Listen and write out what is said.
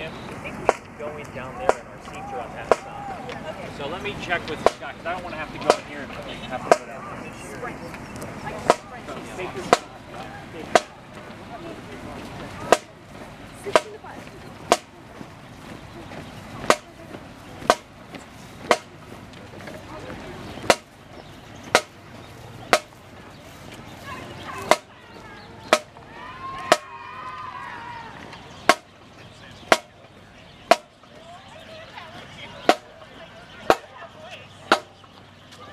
in. I think we should go in down there and our seats are on that side. So let me check with Scott, because I don't want to have to go in here and have to go down there this year. So,